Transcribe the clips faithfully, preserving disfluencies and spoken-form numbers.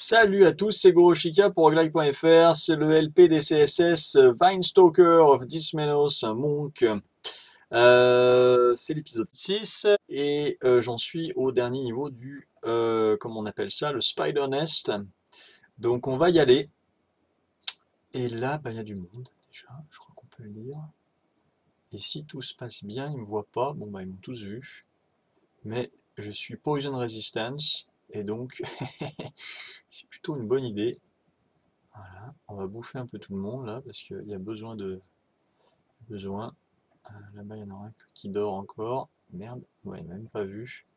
Salut à tous, c'est Goroshika pour Roguelike point F R, c'est le L P des C S S Vinestalker of Dismenos Monk. Euh, c'est l'épisode six et euh, j'en suis au dernier niveau du, euh, comment on appelle ça, le Spider Nest. Donc on va y aller. Et là, bah, il y a du monde déjà, je crois qu'on peut le dire. Et si tout se passe bien, ils me voient pas, bon bah ils m'ont tous vu. Mais je suis Poison Resistance et donc c'est plutôt une bonne idée. Voilà, on va bouffer un peu tout le monde là parce qu'il y a besoin de besoin. Euh, Là-bas il y en a un qui dort encore. Merde, ouais, il m'a même pas vu.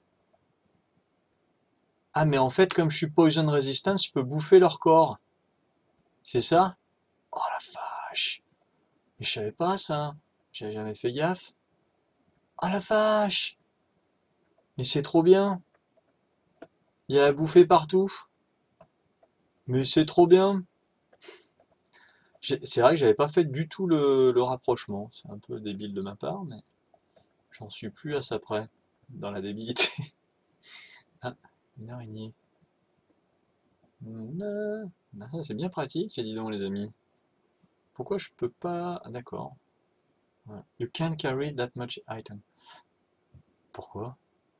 Ah mais en fait comme je suis poison resistant, je peux bouffer leur corps. C'est ça? Oh la vache! Mais je savais pas ça. J'avais jamais fait gaffe. Oh la vache! Mais c'est trop bien. Il y a à bouffer partout. Mais c'est trop bien. C'est vrai que j'avais pas fait du tout le, le rapprochement. C'est un peu débile de ma part, mais j'en suis plus à ça près dans la débilité. Ah, une araignée. Hmm, ah, ça c'est bien pratique, dis donc les amis. Pourquoi je peux pas... Ah, d'accord. Voilà. You can't carry that much item. Pourquoi?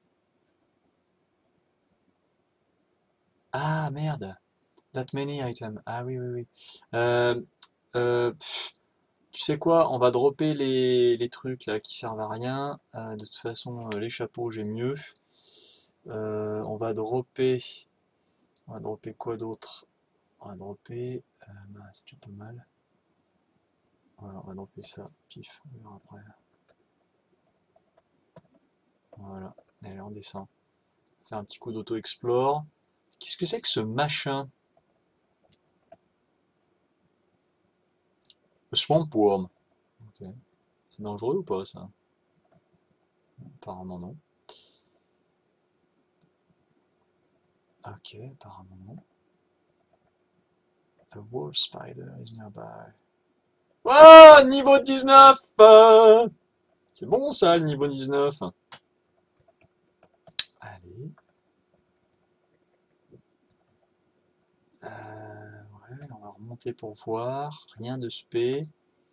Ah merde. That many items. Ah oui, oui, oui. Euh, euh, pff, tu sais quoi? On va dropper les, les trucs là qui servent à rien. Euh, de toute façon, euh, les chapeaux, j'ai mieux. Euh, on va dropper... On va dropper quoi d'autre? On va dropper... Euh, bah, c'est déjà pas mal. Voilà, on va dropper ça. Pif, on verra après. Voilà. Allez, on descend. Faire un petit coup d'auto-explore. Qu'est-ce que c'est que ce machin? Le Swamp Worm. Ok. C'est dangereux ou pas ça? Apparemment non. Ok, apparemment non. A wolf spider is nearby. Oh, niveau dix-neuf! euh, C'est bon ça, le niveau dix-neuf. Allez. Euh, ouais, on va remonter pour voir. Rien de spé.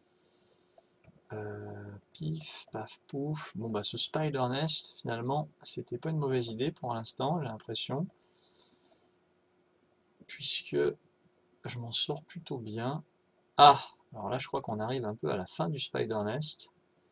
Euh, pif, paf, pouf. Bon bah ce spider nest, finalement, c'était pas une mauvaise idée pour l'instant, j'ai l'impression. Puisque je m'en sors plutôt bien. Ah! Alors là, je crois qu'on arrive un peu à la fin du spider nest.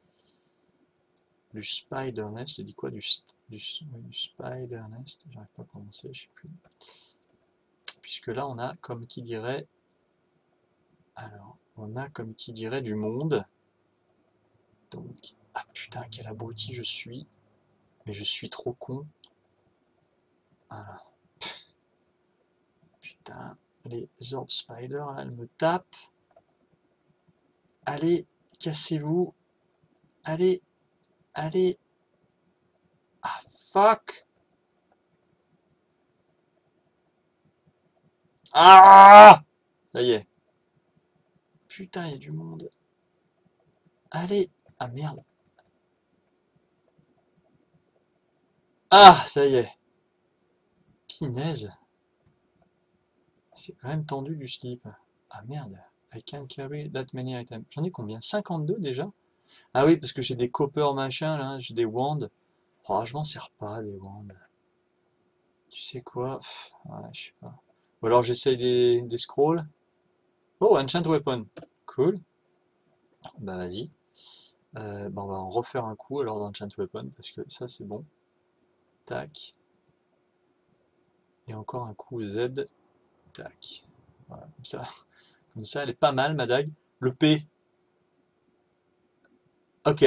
Du spider nest, je dis quoi? Du, du, oui, du spider nest, j'arrive pas à prononcer, je sais plus. Puisque là, on a comme qui dirait... Alors, on a comme qui dirait du monde. Donc, ah putain, quel abruti je suis. Mais je suis trop con. Voilà. Putain, les orb spiders, là, elles me tapent. Allez, cassez-vous. Allez, allez. Ah, fuck. Ah! Ça y est. Putain, il y a du monde. Allez. Ah, merde. Ah, ça y est. Pinaise. C'est quand même tendu du slip. Ah, merde. I can't carry that many items. J'en ai combien? cinquante-deux déjà? Ah oui, parce que j'ai des copper machin, là. J'ai des wands. Oh, je m'en sers pas, des wands. Tu sais quoi? Pff, ouais, je sais pas. Ou alors j'essaye des, des scrolls. Oh, enchant weapon. Cool. Bah vas-y. Euh, bah on va en refaire un coup alors d'enchant weapon parce que ça c'est bon. Tac. Et encore un coup Z. Tac. Voilà, comme ça. Comme ça, elle est pas mal ma dague. Le P. Ok.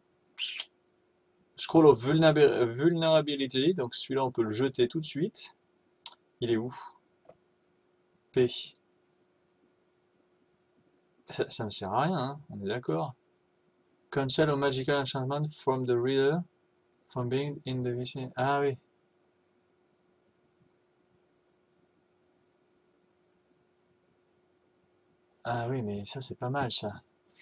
Scroll of Vulnerability. Donc celui-là on peut le jeter tout de suite. Il est où? P. Ça, ça me sert à rien, hein, on est d'accord. Cancel a magical enchantment from the reader from being in the vicinity. Ah oui. Ah oui, mais ça c'est pas mal ça.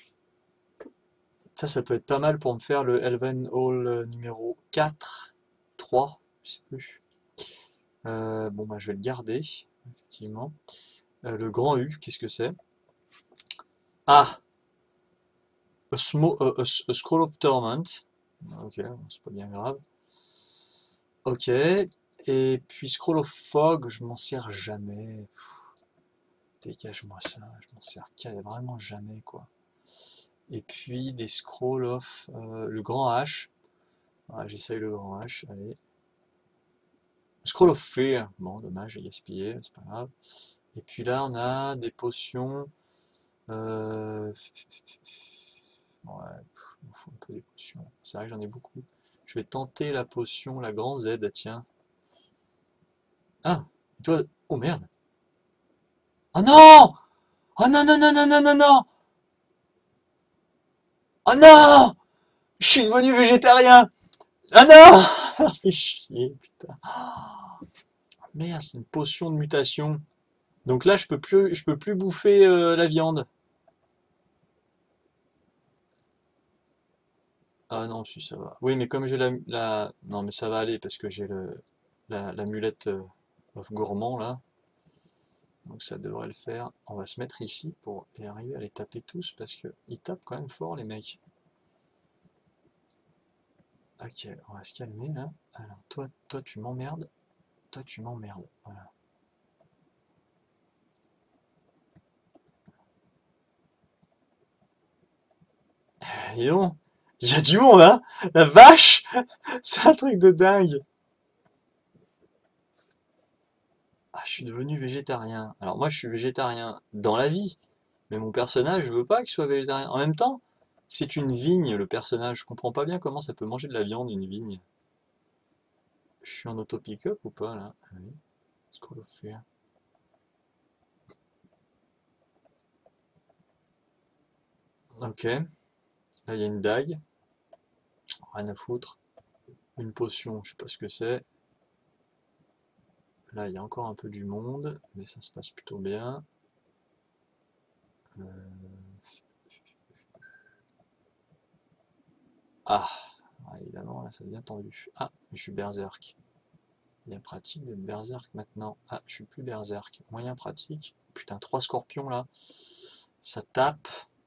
Ça, ça peut être pas mal pour me faire le Elven Hall numéro quatre, trois, je sais plus. Euh, bon bah je vais le garder. effectivement. Euh, le grand U, qu'est-ce que c'est? Ah! A, smo- a- a- a Scroll of Torment. Ok, bon, c'est pas bien grave. Ok. Et puis Scroll of Fog, je m'en sers jamais. Dégage-moi ça, je m'en sers qu'a- vraiment jamais, quoi. Et puis des Scroll of... euh, le grand H. Ouais, j'essaye le grand H, allez. Scroll of Fear. Bon, dommage, j'ai gaspillé, c'est pas grave. Et puis là, on a des potions. Euh... Ouais, pff, il me faut un peu des potions. C'est vrai que j'en ai beaucoup. Je vais tenter la potion, la grand Z, tiens. Ah, et toi... Oh merde. Oh non! Oh non, non, non, non, non, non, non! Oh non! Je suis devenu végétarien! Ah non! Ça fait chier, putain. Merde, c'est une potion de mutation. Donc là, je peux plus, je peux plus bouffer euh, la viande. Ah non, si ça va. Oui, mais comme j'ai la, la... Non, mais ça va aller parce que j'ai le la, la mulette euh, gourmand là. Donc ça devrait le faire. On va se mettre ici pour y arriver à les taper tous parce que ils tapent quand même fort les mecs. Ok, on va se calmer là. Alors toi, toi tu m'emmerdes. Toi tu m'emmerdes. Voilà. Et donc, il y a du monde hein. La vache! C'est un truc de dingue. Ah, je suis devenu végétarien. Alors moi, je suis végétarien dans la vie, mais mon personnage, je veux pas qu'il soit végétarien. En même temps, c'est une vigne, le personnage. Je comprends pas bien comment ça peut manger de la viande, une vigne. Je suis en auto-pick-up ou pas, là? Ah oui. Scroll of Fear. Ok. Là, il y a une dague. Rien à foutre. Une potion, je sais pas ce que c'est. Là, il y a encore un peu du monde, mais ça se passe plutôt bien. Euh, Ah, ah, évidemment, là, ça devient tendu. Ah, mais je suis berserk. Bien pratique d'être berserk maintenant. Ah, je suis plus berserk. Moyen pratique. Putain, trois scorpions là. Ça tape.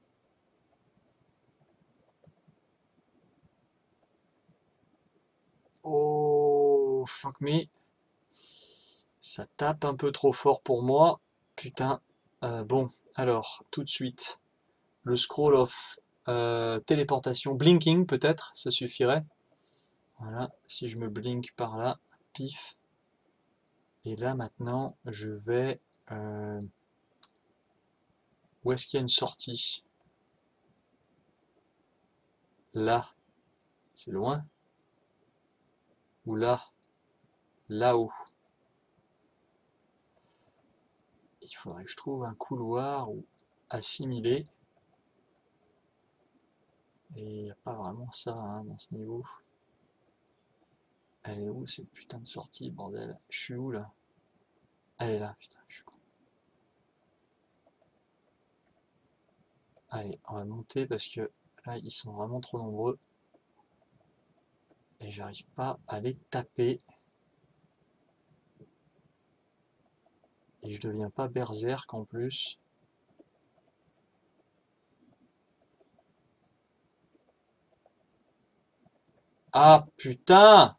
Oh, fuck me. Ça tape un peu trop fort pour moi. Putain. Euh, bon, alors, tout de suite. Le scroll of euh, téléportation. Blinking peut-être, ça suffirait. Voilà, si je me blink par là. Pif. Et là maintenant, je vais... euh, où est-ce qu'il y a une sortie? Là. C'est loin? Ou là? Là-haut. Il faudrait que je trouve un couloir ou assimilé. Et il n'y a pas vraiment ça hein, dans ce niveau. Elle est où cette putain de sortie, bordel? Je suis où là? Elle est là, putain, je suis con. Allez, on va monter parce que là, ils sont vraiment trop nombreux. Et j'arrive pas à les taper. Et je deviens pas berserk en plus. Ah putain!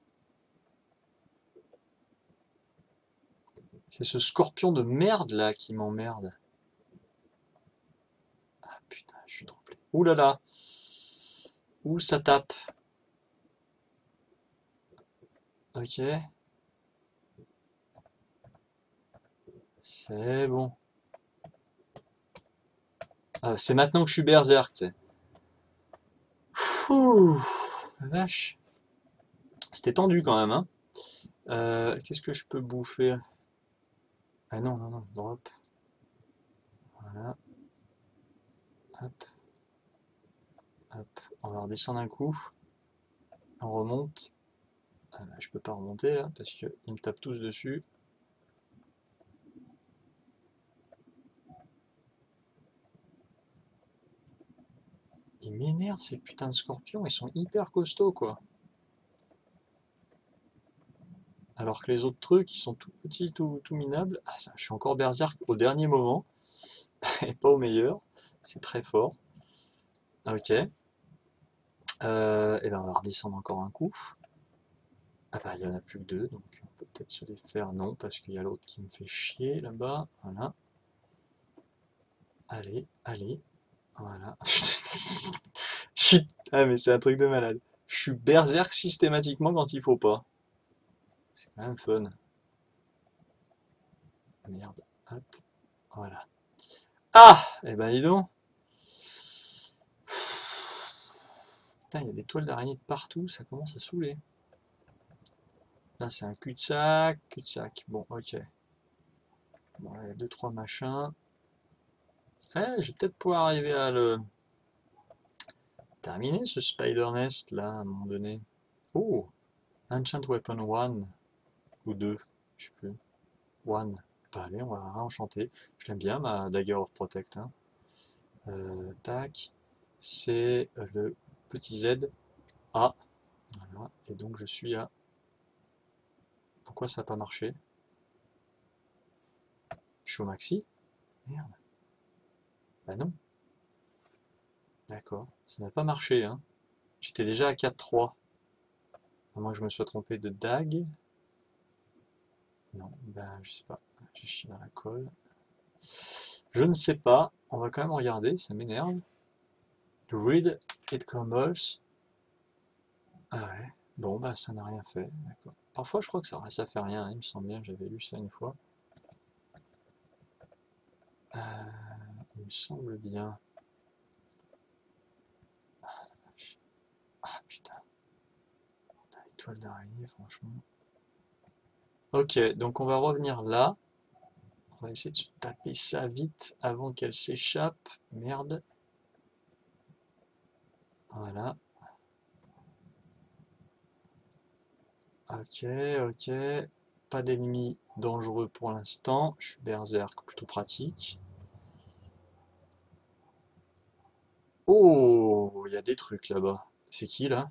C'est ce scorpion de merde là qui m'emmerde. Ah putain, je suis troublé. Ouh là là! Ouh ça tape. Ok. C'est bon. Ah, c'est maintenant que je suis berserk, tu sais. Ouh, la vache. C'était tendu quand même, hein. Euh, qu'est-ce que je peux bouffer? Ah non, non, non, drop. Voilà. Hop, hop. On va redescendre un coup. On remonte. Ah bah, je peux pas remonter là parce qu'ils me tapent tous dessus. Ils m'énervent ces putains de scorpions, ils sont hyper costauds quoi. Alors que les autres trucs, ils sont tout petits, tout, tout minables. Ah, ça, je suis encore berserk au dernier moment, et pas au meilleur. C'est très fort. Ok. Euh, et ben on va redescendre encore un coup. Ah bah il y en a plus que deux, donc on peut peut-être se les faire. Non, parce qu'il y a l'autre qui me fait chier là-bas. Voilà. Allez, allez. Voilà. Ah mais c'est un truc de malade. Je suis berserk systématiquement quand il faut pas. C'est quand même fun. Merde. Hop. Voilà. Ah! Eh ben dis donc. Putain, il y a des toiles d'araignée de partout, ça commence à saouler. Là c'est un cul-de-sac, cul-de-sac. Bon, ok. Bon, il y a deux trois machins. Eh, je vais peut-être pouvoir arriver à le terminer ce Spider Nest là à un moment donné. Oh! Enchant Weapon one ou deux, je sais plus. One. Bah allez, on va la réenchanter. Je l'aime bien ma Dagger of Protect, hein. Euh, tac. C'est le petit Z. A. Voilà. Et donc je suis à. Pourquoi ça n'a pas marché? Je suis au maxi? Merde. Bah non. D'accord. Ça n'a pas marché, hein. J'étais déjà à quatre trois. À moins que je me sois trompé de dag. Non, ben je sais pas. J'ai chié dans la colle. Je ne sais pas. On va quand même regarder, ça m'énerve. Read it crumbles. Ah ouais. Bon, bah ça n'a rien fait. D'accord. Parfois, je crois que ça, ça fait rien, hein. Il me semble bien, j'avais lu ça une fois. Euh, il me semble bien. Ah putain, l'étoile d'araignée, franchement. Ok, donc on va revenir là. On va essayer de se taper ça vite avant qu'elle s'échappe. Merde. Voilà. Ok, ok. Pas d'ennemis dangereux pour l'instant. Je suis berserk, plutôt pratique. Oh, il y a des trucs là-bas. C'est qui là?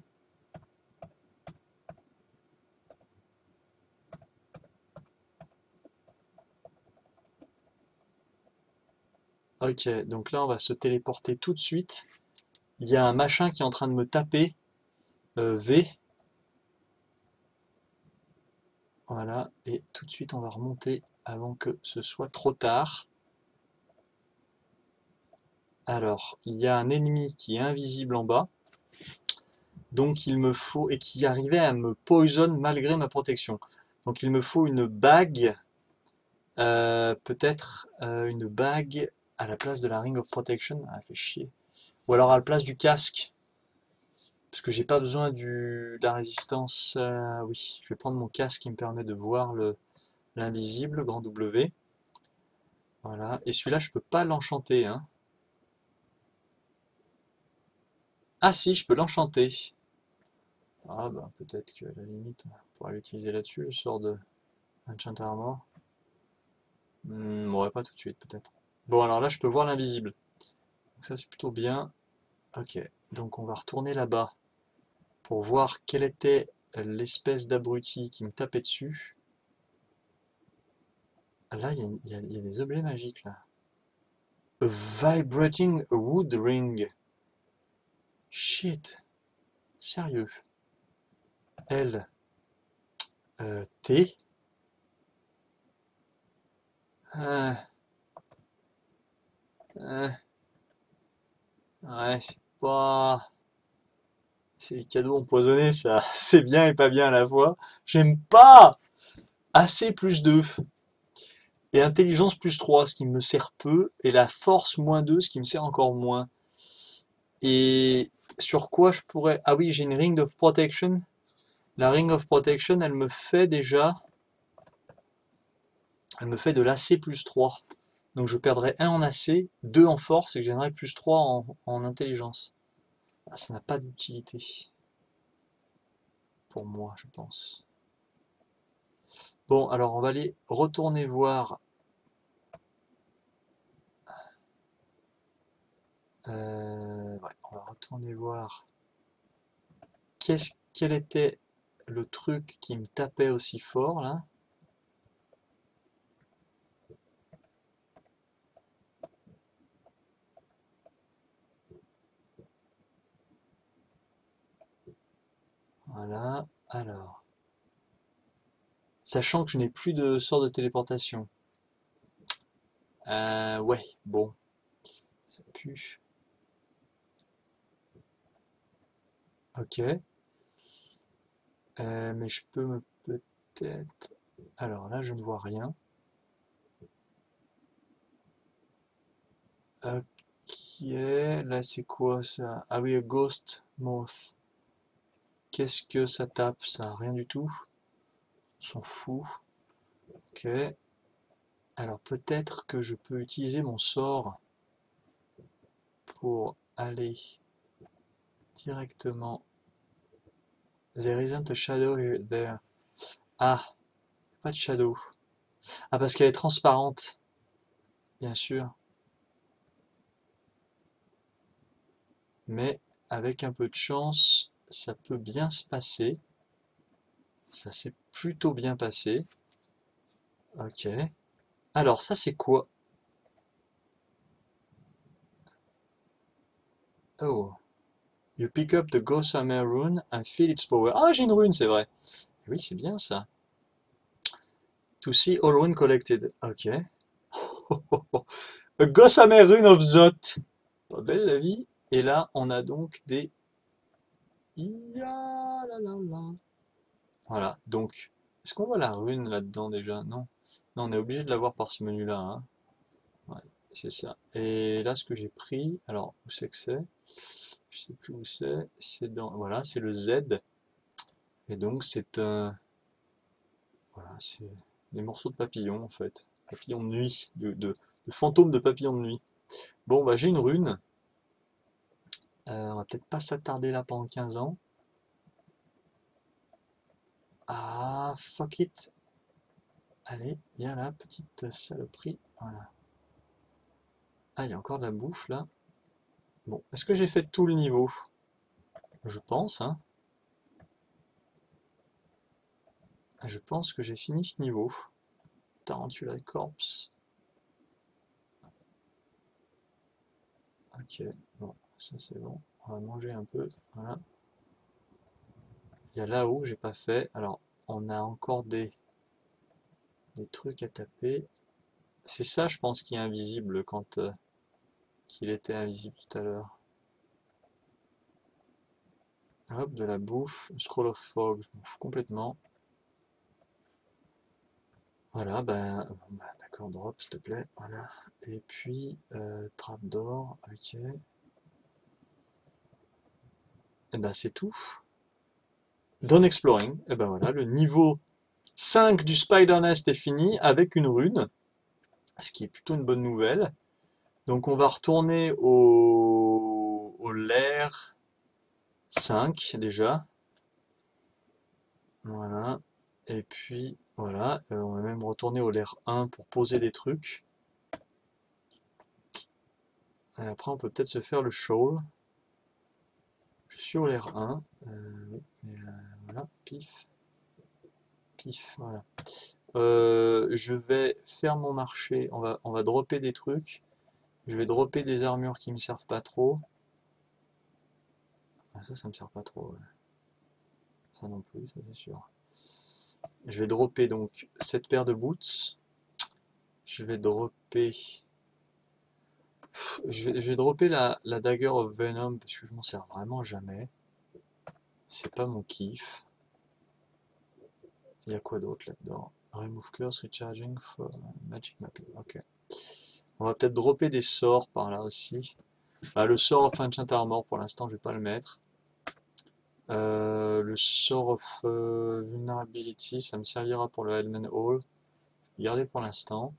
Ok, donc là on va se téléporter tout de suite. Il y a un machin qui est en train de me taper. Euh, V. Voilà, et tout de suite on va remonter avant que ce soit trop tard. Alors, il y a un ennemi qui est invisible en bas. Donc il me faut, et qui arrivait à me poison malgré ma protection. Donc il me faut une bague, euh, peut-être euh, une bague à la place de la Ring of Protection. Ah, fait chier. Ou alors à la place du casque. Parce que j'ai pas besoin du, de la résistance. Euh, oui, je vais prendre mon casque qui me permet de voir le l'invisible, grand W. Voilà. Et celui-là, je peux pas l'enchanter, hein. Ah si, je peux l'enchanter. Ah bah peut-être que à la limite, on pourra l'utiliser là-dessus, le sort de Enchant Armor. Hmm, ouais, pas tout de suite peut-être. Bon alors là, je peux voir l'invisible. Donc ça c'est plutôt bien. Ok, donc on va retourner là-bas pour voir quelle était l'espèce d'abruti qui me tapait dessus. Là, il y, y, y a des objets magiques là. A vibrating wood ring. Shit. Sérieux. L. Euh, T. Euh, euh, ouais, c'est pas... C'est des cadeaux empoisonnés, ça. C'est bien et pas bien à la fois. J'aime pas! Assez plus deux. Et intelligence plus trois, ce qui me sert peu. Et la force moins deux, ce qui me sert encore moins. Et sur quoi je pourrais... Ah oui, j'ai une Ring of Protection. La Ring of Protection, elle me fait déjà... Elle me fait de l'A C plus trois. Donc je perdrais un en A C, deux en force et que j'aimerais plus trois en, en intelligence. Ah, ça n'a pas d'utilité. Pour moi, je pense. Bon, alors on va aller retourner voir. Euh, ouais, on va retourner voir. Qu'est-ce, quelle était le truc qui me tapait aussi fort là. Voilà, alors. Sachant que je n'ai plus de sort de téléportation. Euh, ouais, bon, ça pue. Ok. Euh, mais je peux me peut-être... Alors là, je ne vois rien. Ok, là c'est quoi ça? Ah oui, a Ghost Moth. Qu'est-ce que ça tape ça? Rien du tout. On s'en fout. Ok. Alors peut-être que je peux utiliser mon sort pour aller directement. There isn't a shadow there. Ah, pas de shadow. Ah, parce qu'elle est transparente, bien sûr. Mais avec un peu de chance, ça peut bien se passer. Ça s'est plutôt bien passé. Ok. Alors, ça c'est quoi? Oh. You pick up the Gossamer rune and feel its power. Ah, j'ai une rune, c'est vrai. Oui, c'est bien ça. To see all rune collected. Ok. A Gossamer rune of Zot. Pas belle la vie. Et là, on a donc des... Ya la la la. Voilà, donc, est-ce qu'on voit la rune là-dedans déjà? Non. Non, on est obligé de la voir par ce menu-là, hein. Ouais, c'est ça. Et là, ce que j'ai pris, alors, où c'est que c'est? Je sais plus où c'est. C'est dans, voilà, c'est le Z. Et donc, c'est un, voilà, c'est des morceaux de papillon, en fait. Papillon de nuit, de, de, de fantôme de papillon de nuit. Bon, bah, j'ai une rune. Euh, on va peut-être pas s'attarder là pendant quinze ans. Ah, fuck it. Allez, viens là, petite saloperie. Voilà. Ah, il y a encore de la bouffe là. Bon, est-ce que j'ai fait tout le niveau? Je pense, hein. Je pense que j'ai fini ce niveau. Tarantula Corpse. Ok, bon, ça c'est bon. On va manger un peu. Voilà. Il y a là-haut, j'ai pas fait. Alors, on a encore des, des trucs à taper. C'est ça, je pense, qui est invisible quand euh, qu'il était invisible tout à l'heure. Hop, de la bouffe. Scroll of Fog, je m'en fous complètement. Voilà, ben, bon, ben, d'accord, drop, s'il te plaît. Voilà. Et puis, euh, trap d'or, ok. Et ben, c'est tout. Done exploring. Et ben voilà, le niveau cinq du Spider Nest est fini avec une rune, ce qui est plutôt une bonne nouvelle. Donc on va retourner au, au lair cinq déjà. Voilà. Et puis voilà, euh, on va même retourner au lair un pour poser des trucs. Et après on peut peut-être se faire le shawl. Je suis au lair un. Euh, mais, euh, voilà, pif. Pif, voilà. Euh, je vais faire mon marché. On va, on va dropper des trucs. Je vais dropper des armures qui me servent pas trop. Ah, ça, ça me sert pas trop. Ouais. Ça non plus, ça c'est sûr. Je vais dropper donc cette paire de boots. Je vais dropper. Je vais, je vais dropper la, la Dagger of Venom parce que je m'en sers vraiment jamais. C'est pas mon kiff. Il y a quoi d'autre là-dedans? Remove curse, recharging for magic mapping. Ok. On va peut-être dropper des sorts par là aussi. Bah, le sort of Ancient Armor pour l'instant je vais pas le mettre. Euh, le sort of euh, Vulnerability, ça me servira pour le Hellman Hall. Regardez pour l'instant.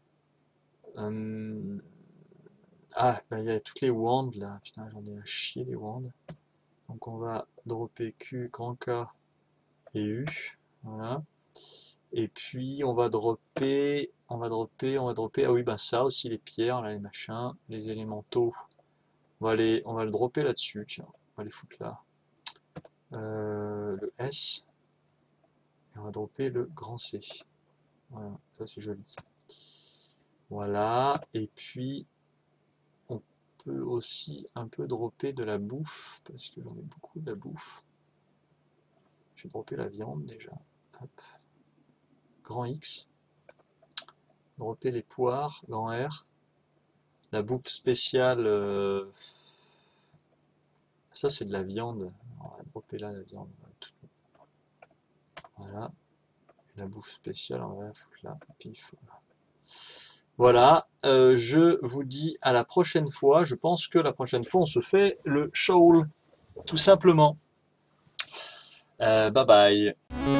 Euh, Ah, bah il y a toutes les wands là. Putain, j'en ai à chier les wands. Donc on va dropper Q, grand K et U. Voilà. Et puis on va dropper, on va dropper, on va dropper. Ah oui, bah ça aussi, les pierres, là, les machins, les élémentaux. On va les, on va le dropper là-dessus, tiens. On va les foutre là. Euh, le S. Et on va dropper le grand C. Voilà, ça c'est joli. Voilà, et puis on peut aussi un peu dropper de la bouffe, parce que j'en ai beaucoup de la bouffe. Je vais dropper la viande déjà. Hop. Grand X. Dropper les poires, grand R. La bouffe spéciale, euh... ça c'est de la viande. On va dropper là la viande. Voilà. La bouffe spéciale, on va la foutre là. Pif. Voilà, euh, je vous dis à la prochaine fois. Je pense que la prochaine fois, on se fait le shawl, tout simplement. Euh, bye bye.